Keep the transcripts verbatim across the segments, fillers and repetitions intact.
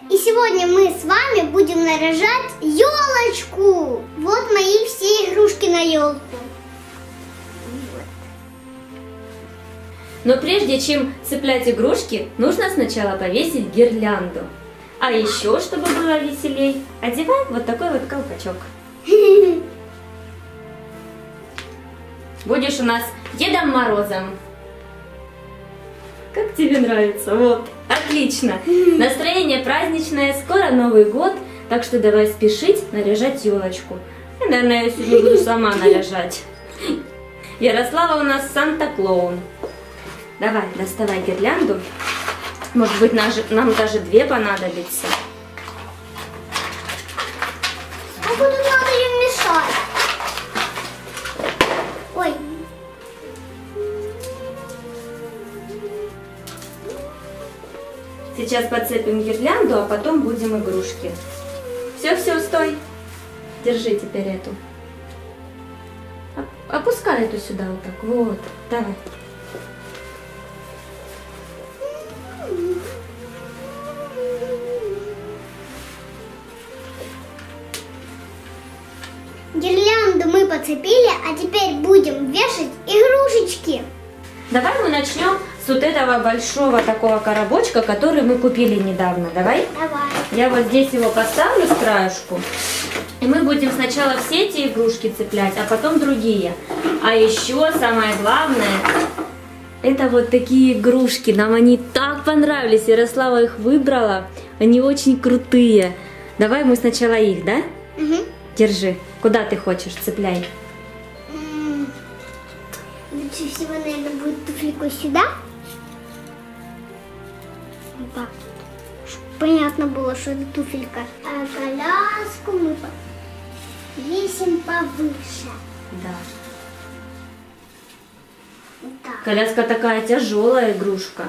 И сегодня мы с вами будем наряжать елочку. Вот мои все игрушки на елку. Но прежде чем цеплять игрушки, нужно сначала повесить гирлянду. А еще, чтобы было веселей, одевай вот такой вот колпачок. Будешь у нас Дедом Морозом. Как тебе нравится? Вот, отлично. Настроение праздничное, скоро Новый год, так что давай спешить наряжать елочку. И, наверное, я сегодня буду сама наряжать. Ярослава у нас Санта-Клоун. Давай, доставай гирлянду. Может быть, нам даже две понадобится. А куда надо ее мешать? Ой. Сейчас подцепим гирлянду, а потом будем игрушки. Все, все, стой. Держи теперь эту. Опускай эту сюда вот так. Вот, давай. Гирлянду мы подцепили, а теперь будем вешать игрушечки. Давай мы начнем с вот этого большого такого коробочка, который мы купили недавно. Давай? Давай. Я вот здесь его поставлю с краешку. И мы будем сначала все эти игрушки цеплять, а потом другие. А еще самое главное, это вот такие игрушки. Нам они так понравились. Ярослава их выбрала. Они очень крутые. Давай мы сначала их, да? Угу. Держи. Куда ты хочешь? Цепляй. Лучше всего, наверное, будет туфельку сюда. Вот так. Чтобы понятно было, что это туфелька. А коляску мы повесим повыше. Да. Вот так. Коляска такая тяжелая игрушка.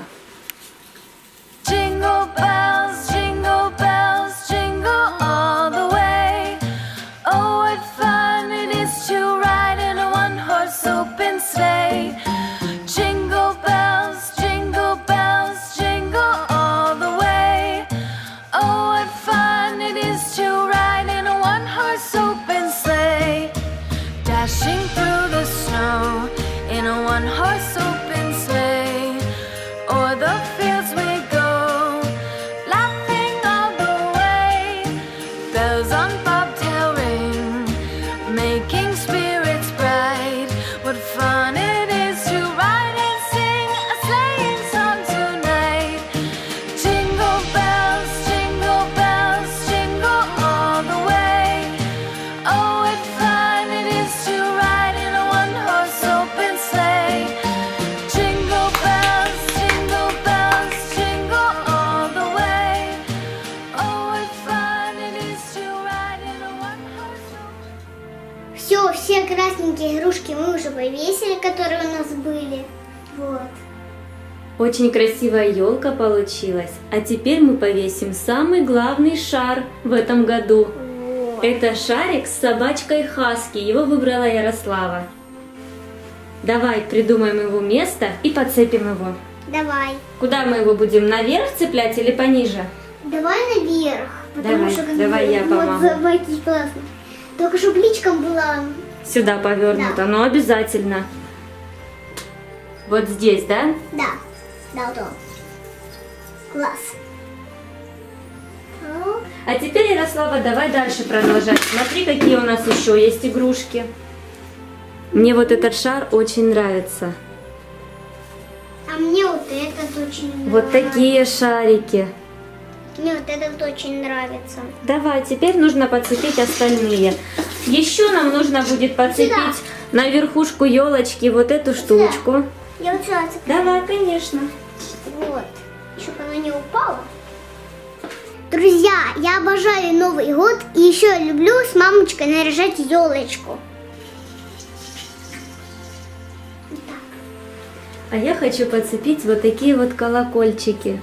Jingle bells, jingle bells, jingle all the way. Oh, what fun it is to ride in a one-horse open sleigh. Jingle bells, jingle bells, jingle all the way. Oh, what fun it is to ride in a one-horse open sleigh. Dashing through the snow in a one-horse open sleigh. O'er the fields we go, laughing all the way. Bells on bobtail ring, making spirits bright. What fun it is to ride and sing a sleighing song tonight. Jingle bells, jingle bells, jingle all the way. Oh, what fun it is to ride in a one-horse open sleigh. Jingle bells, jingle bells, jingle all the way. Oh, what fun it is to ride in a one-horse open. Все, все красненькие игрушки мы уже повесили, которые у нас были. Вот. Очень красивая елка получилась. А теперь мы повесим самый главный шар в этом году. Вот. Это шарик с собачкой Хаски. Его выбрала Ярослава. Давай придумаем его место и подцепим его. Давай. Куда мы его будем? Наверх цеплять или пониже? Давай наверх. Потому Давай, что как давай бы, я вот помогу. собаки классно. Только чтобы личком было. Сюда повернуто, Да. но обязательно. Вот здесь, да? Да. Да, вот он. Класс. Так. А теперь, Ярослава, давай дальше продолжать. Смотри, какие у нас еще есть игрушки. Мне вот этот шар очень нравится. А мне вот этот очень нравится. Вот такие шарики. Мне вот этот очень нравится. Давай, теперь нужно подцепить остальные. Еще нам нужно будет подцепить Сюда. на верхушку елочки вот эту штучку. Я вот сюда цепляю. Давай, конечно. Вот. Чтобы она не упала. Друзья, я обожаю Новый год и еще я люблю с мамочкой наряжать елочку. Вот так. А я хочу подцепить вот такие вот колокольчики.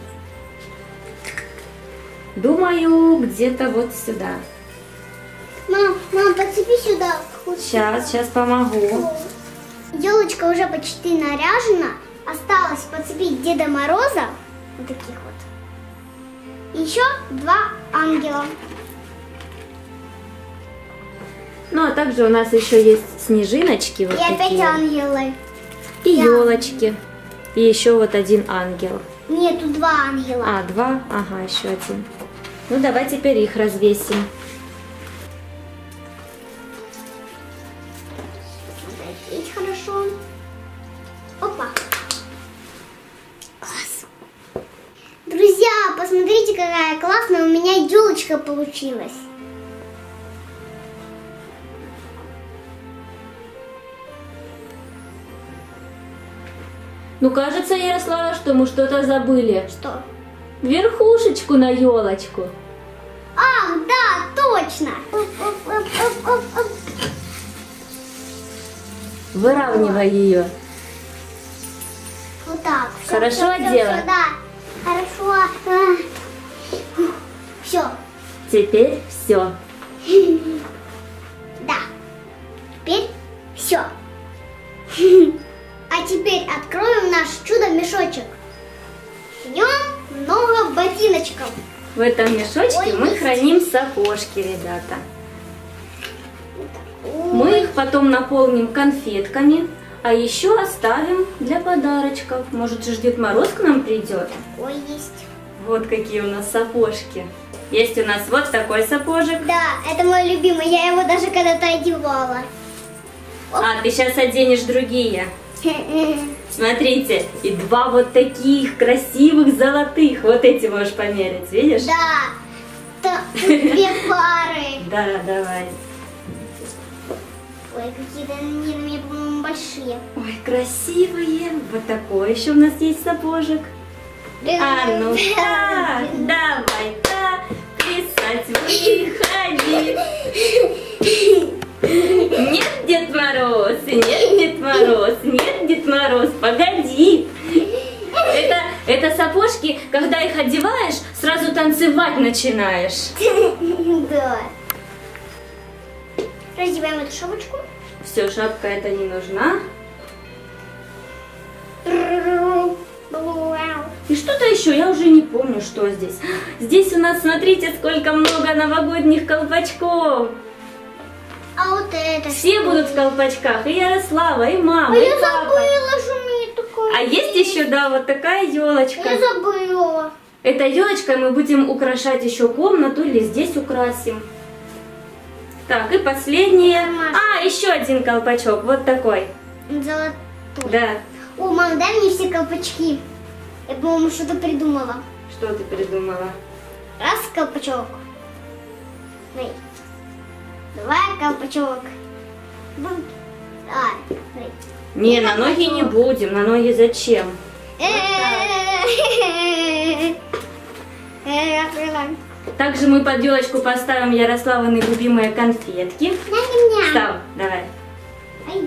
Думаю, где-то вот сюда. Мам, мам, подцепи сюда. Сейчас, сейчас помогу. Елочка уже почти наряжена. Осталось подцепить Деда Мороза. Вот таких вот. Еще два ангела. Ну, а также у нас еще есть снежиночки вот И опять такие. ангелы. И елочки. И еще вот один ангел. Нет, тут два ангела. А, два? Ага, еще один. Ну, давай теперь их развесим. Смотреть хорошо. Опа. Класс. Друзья, посмотрите, какая классная у меня елочка получилась. Ну, кажется, Ярослава, что мы что-то забыли. Что? Верхушечку на елочку. Ах, да, точно. Оп, оп, оп, оп, оп, оп. Выравнивай ее. Вот так. Всё, Хорошо всё, всё, дело? всё, да. Хорошо. Все. Теперь все. Да. Теперь все. А теперь откроем наш чудо-мешочек. В нем много ботиночков. В этом мешочке Ой, мы есть. храним сапожки, ребята. Ой. Мы их потом наполним конфетками, а еще оставим для подарочков. Может, же Дед Мороз к нам придет? Ой, есть. Вот какие у нас сапожки. Есть у нас вот такой сапожек. Да, это мой любимый. Я его даже когда-то одевала. А, ты сейчас оденешь другие. Смотрите, и два вот таких красивых золотых. Вот эти можешь померить, видишь? Да. Та- тут две пары. Да, давай. Ой, какие-то они на меня, по-моему, большие. Ой, красивые. Вот такой еще у нас есть сапожек. А ну-ка, давай-ка, писать выходи. Нет, Дед Мороз, нет, Дед Мороз, нет, Дед Мороз, погоди. Это, это сапожки, когда их одеваешь, сразу танцевать начинаешь. Да. Раздеваем эту шапочку. Все, шапка эта не нужна. И что-то еще, я уже не помню, что здесь. Здесь у нас, смотрите, сколько много новогодних колпачков. А вот это Все что? будут в колпачках, и Ярослава, и мама, А и я папа. забыла, что у меня такое. А есть еще, да, вот такая елочка. Я забыла. Этой елочкой мы будем украшать еще комнату или здесь украсим. Так, и последнее. А, еще один колпачок, вот такой. Золотой. Да. О, мам, дай мне все колпачки. Я, по-моему, что-то придумала. Что ты придумала? Раз колпачок. Дай. Два колпачок. Бум. А, дай. Не, на ноги не будем, на ноги зачем? Также мы под елочку поставим Ярославины любимые конфетки. Ням-ням-ням. Став, давай. Ай,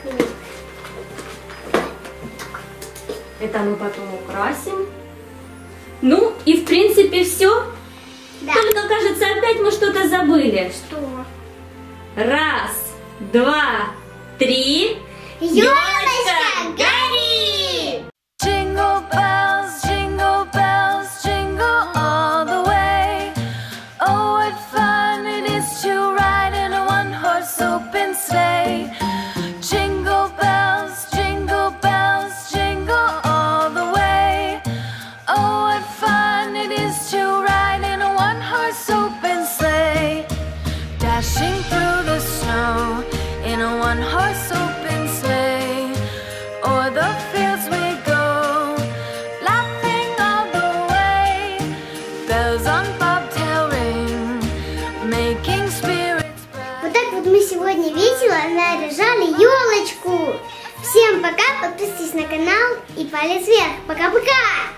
Это мы потом украсим. Ну и в принципе все. да. Только кажется, опять мы что-то забыли. Что? Раз, два, три. Ёлочка, гори! Jingle bells, jingle bells, jingle all the way. Oh, what fun it is to ride in a one-horse open sleigh. Jingle bells, jingle bells, jingle all the way. Oh, what fun it is to ride in a one-horse open sleigh. Dashing through the snow in a one-horse open sleigh. O'er the fields we go, laughing all the way. Bells on bobtail ring, making spirits bright. Вот так вот мы сегодня весело наряжали елочку. Всем пока, подписывайтесь на канал и палец вверх. Пока-пока!